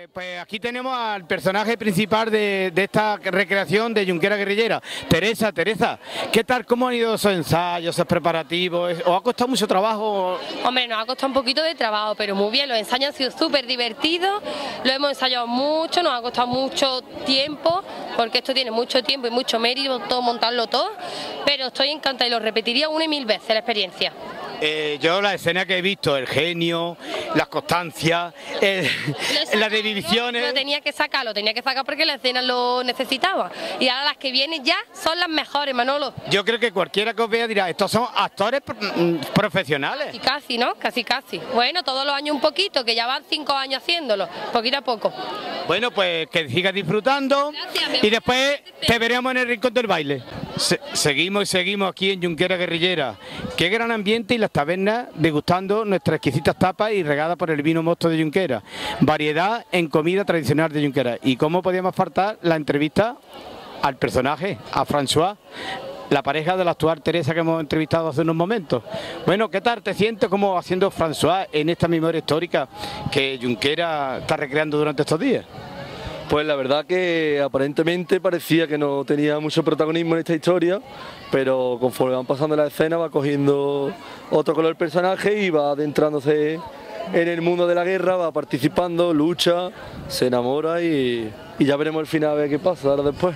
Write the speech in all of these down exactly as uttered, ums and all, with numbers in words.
pues aquí tenemos al personaje principal de, de esta recreación de Junquera Guerrillera, Teresa. Teresa, ¿qué tal? ¿Cómo han ido esos ensayos, esos preparativos? ¿Os ha costado mucho trabajo? Hombre, nos ha costado un poquito de trabajo, pero muy bien. Los ensayos han sido súper divertidos, lo hemos ensayado mucho, nos ha costado mucho tiempo, porque esto tiene mucho tiempo y mucho mérito, todo montarlo todo, pero estoy encantada y lo repetiría una y mil veces la experiencia. Eh, yo la escena que he visto, el genio, las constancias, eh, las divisiones... Lo tenía que sacar, lo tenía que sacar porque la escena lo necesitaba. Y ahora las que vienen ya son las mejores, Manolo. Yo creo que cualquiera que os vea dirá, estos son actores profesionales. Casi, casi, ¿no? Casi, casi. Bueno, todos los años un poquito, que ya van cinco años haciéndolo, poquito a poco. Bueno, pues que sigas disfrutando. Gracias, y después te veremos en el rincón del baile. Se seguimos y seguimos aquí en Junquera Guerrillera. Qué gran ambiente y las tabernas degustando nuestras exquisitas tapas y regadas por el vino mosto de Junquera. Variedad en comida tradicional de Junquera. Y cómo podíamos faltar la entrevista al personaje, a François, la pareja de la actual Teresa que hemos entrevistado hace unos momentos. Bueno, ¿qué tal te sientes como haciendo François en esta memoria histórica que Junquera está recreando durante estos días? Pues la verdad que aparentemente parecía que no tenía mucho protagonismo en esta historia, pero conforme van pasando las escenas va cogiendo otro color el personaje y va adentrándose en el mundo de la guerra, va participando, lucha, se enamora y, y ya veremos el final a ver qué pasa ahora después.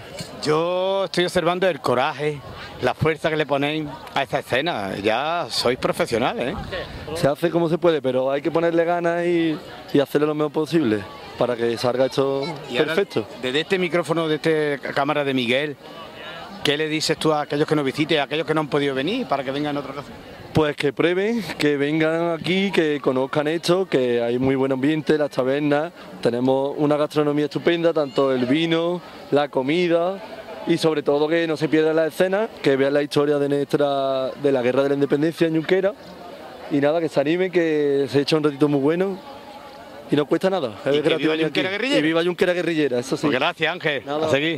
Yo estoy observando el coraje, la fuerza que le ponéis a esta escena. Ya sois profesionales, ¿eh? Se hace como se puede, pero hay que ponerle ganas y, y hacerlo lo mejor posible para que salga esto perfecto. Desde este micrófono, de esta cámara de Miguel, ¿qué le dices tú a aquellos que nos visiten, a aquellos que no han podido venir para que vengan en otra ocasión? Pues que prueben, que vengan aquí, que conozcan esto, que hay muy buen ambiente, las tabernas, tenemos una gastronomía estupenda, tanto el vino, la comida y sobre todo que no se pierdan las escenas, que vean la historia de nuestra de la guerra de la independencia en Junquera y nada, que se animen, que se echa un ratito muy bueno. Y no cuesta nada. Y que viva Junquera Guerrillera. Y viva Junquera Guerrillera, eso sí. Pues gracias, Ángel. Nada, a seguir.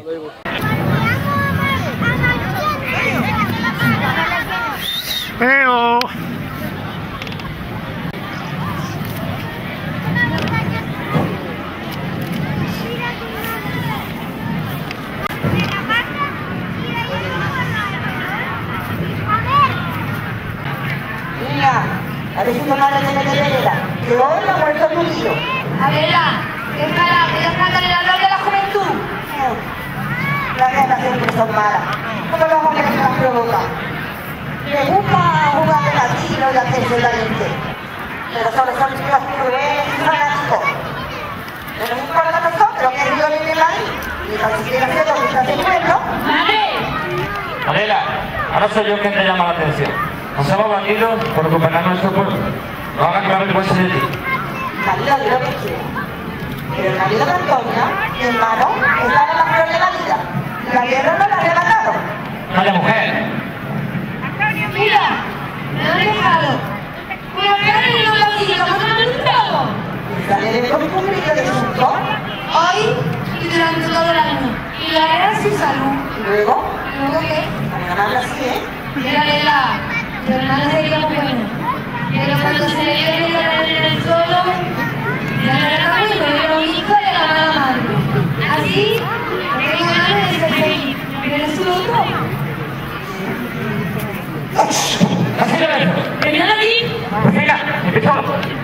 Pero... A ver si tu madre tiene que tenerla. Que hoy ha muerto tu tío. Adela, es para que sacar el honor de la juventud. Las guerras siempre son malas. Todos los hombres se las provocan. Les gusta jugar de latino y hacerse valiente. Pero sobre son tíos crueles y fanáticos. Pero no importa a nosotros que Dios le dé la vida. Ni tan siquiera se lo gusta hacer pueblo. Adela, ahora soy yo quien te llama la atención. Nos hemos valido por gobernar nuestro pueblo. No hagan que vergüenza de ti. Marido, de lo que quiera. Pero el marido de Antonia, mi hermano, estaba en la flor de la vida. La guerra no la arrebataron. Vaya mujer. Mira, me han dejado. Voy a pegar en el vacío, como no me han entrado. Sale con un brillo de susto. Hoy y durante todo el año. Y la guerra sin salud. Y luego, ¿Y luego qué? para ganarla así, ¿eh? Mira, Adela, tu hermana sería muy buena. Pero cuando se le viene la arena en el suelo, ya no era camino, era un hijo de la mala madre. Así, tengo ganas de ser feliz. Pero es su otro. Así lo ves. ¿Terminan aquí? Pues venga, empezamos.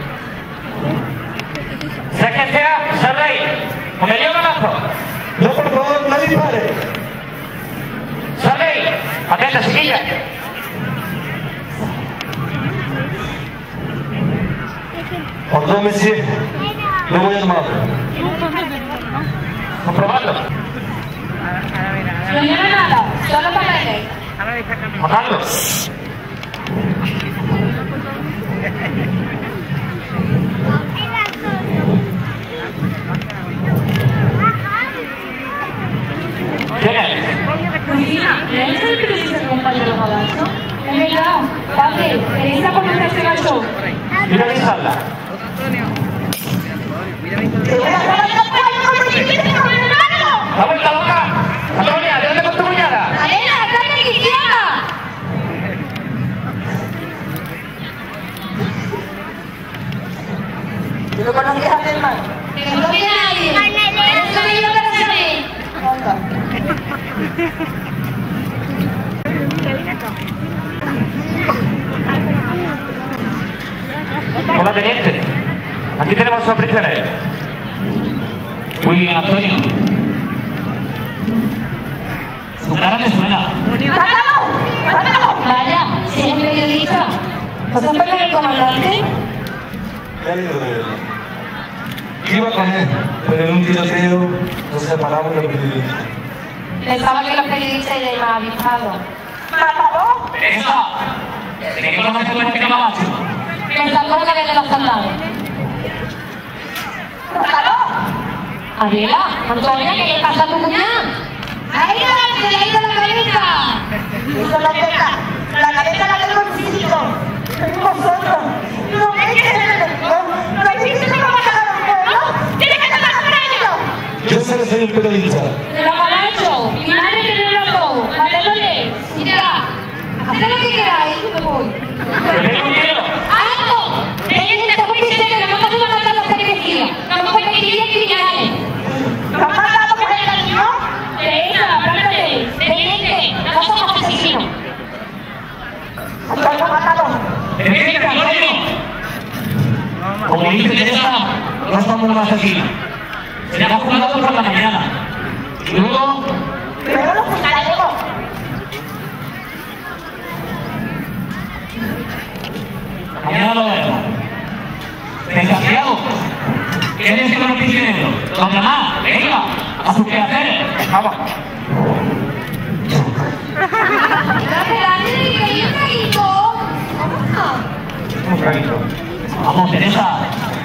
Sea quien sea, ser rey. Con el lío ganazo. No, por favor, nadie dispare. Ser rey. Atenta, chiquilla. Perdón, monsieur. No voy armado. Comprobarlo. No lleva nada, solo papeles. Matarlo. ¿Quién es? Cristina, ¿le has hecho el periodista de compañero Gabacho? Es verdad, padre, ¿queréis a conocer este gacho? Mira mi sala. ¡Te voy a acabar la puerta con los chiquitos con el hermano! ¡La vuelta loca! ¡Antonia, ¿de dónde con tu cuñada? ¡Adela, dame Cristiana! ¿Tú no conocías a mi hermano? Que no viene nadie. Hola, teniente. Aquí tenemos a un prisionero. Muy bien, Antonio. Su cara me suena. Vaya, si es periodista. ¿Vas a perder el comandante? Ya le digo de él. Iba con él, pero en un tiroteo nos separamos los periodistas. Pensaba que los periodistas ya iban avisados. ¡Teresa! ¿De qué conoces tú este camacho? Pensando en la que de los soldados. Adela, Antonia, ¿qué le pasa a tu cuñada? ¡Ahí se le ha ido la cabeza! Eso no pega. La cabeza la tengo en físico. Vosotros. No me dices el enemigo. No hay visto cómo matan a los pueblos. ¡Tienes que tratar con ellos! Yo sé que soy un periodista. ¡Te lo camacho! ¡Mi madre te lo loco! ¡Matémosle! ¡Ya! ¡Haced lo que queráis! ¡Me voy! ¡Alto! ¡Teniente justicia que no hemos matado a los periodistas! ¡No hemos permitido criminales! ¿Nos han matado por el camino? ¡Teresa, apártate! ¡Teniente! ¡No somos asesinos! ¿Nos han matado? ¡Teniente, Antonio! Como dice Teresa, no somos los asesinos. Será juzgado por la mañana. Y luego... Pero los juzgaremos. Mañana lo veremos. Desgraciado, quédense con los prisioneros. Los demás, venga, a sus quehaceres. Vamos. Un traguito. Vamos, Teresa.